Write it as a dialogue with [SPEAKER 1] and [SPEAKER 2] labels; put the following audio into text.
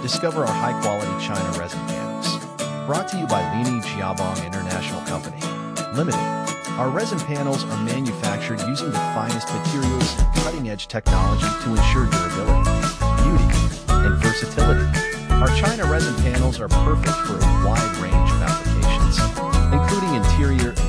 [SPEAKER 1] Discover our high-quality China resin panels. Brought to you by Linyi Jiabang International Co. Limited. Our resin panels are manufactured using the finest materials and cutting-edge technology to ensure durability, beauty, and versatility. Our China resin panels are perfect for a wide range of applications, including interior